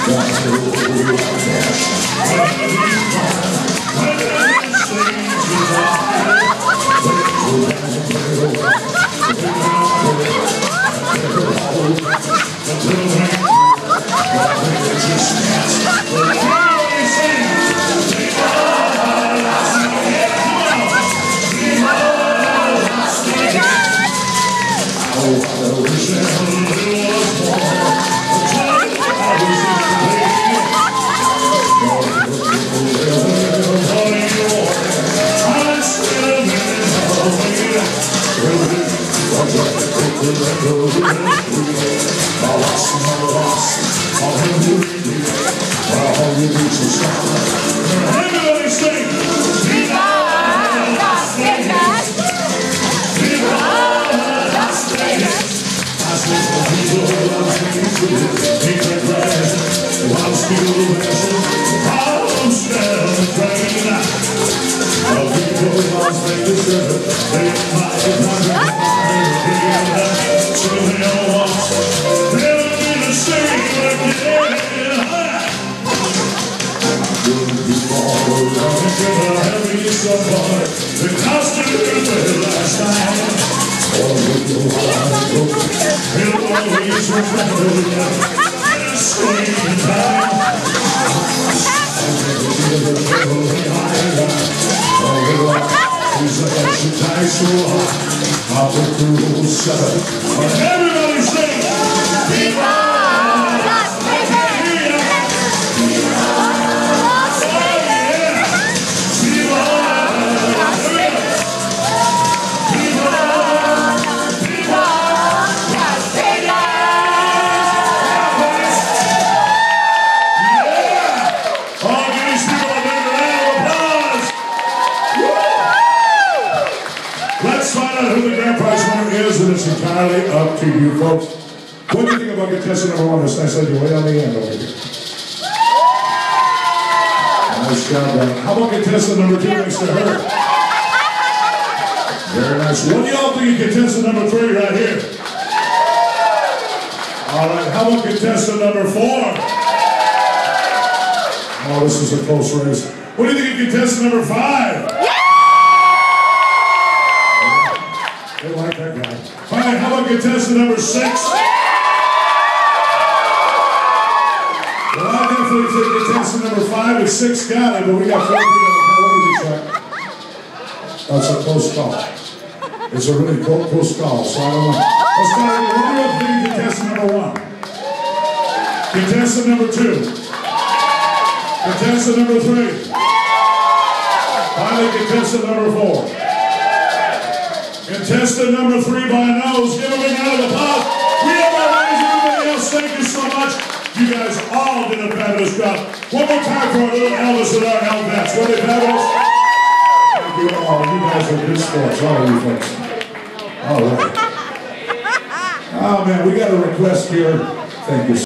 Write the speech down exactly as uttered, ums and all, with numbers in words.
Everybody sing! Viva Las Vegas! Viva Las Vegas! Las the costume you wear last night, or with your heart broken, will always remember you in a sweet time. Everybody sing! Viva Las Vegas! Viva Las Vegas! Viva Las Vegas! Viva Viva Las Vegas! Yeah! Oh, give these people a big round of applause! Woo! Let's find out who the grand prize winner is, and it's entirely up to you folks. What do you think about contestant number one? This nice lady way on the end over here. Nice job, man. How about contestant number two next to her? Very nice. What do y'all think of contestant number three right here? All right, how about contestant number four? Oh, this is a close race. What do you think of contestant number five? They like that guy. All right, how about contestant number six? Well, I definitely think contestant number five and six got it, but we got four people. What did you try? That's a close call. It's a really close, close call, so I don't know. Let's start with one real thing, contestant number one. Contestant number two. Contestant number three. Finally, contestant number four. Contestant number three by nose. Give a big round of applause. We have our ladies and everybody else. Thank you so much. You guys all did a fabulous job. One more time for our little Elvis and our Elvets. Were they fabulous? Thank you all. You guys are good sports. All of you folks. All right. Oh, man, we got a request here. Thank you.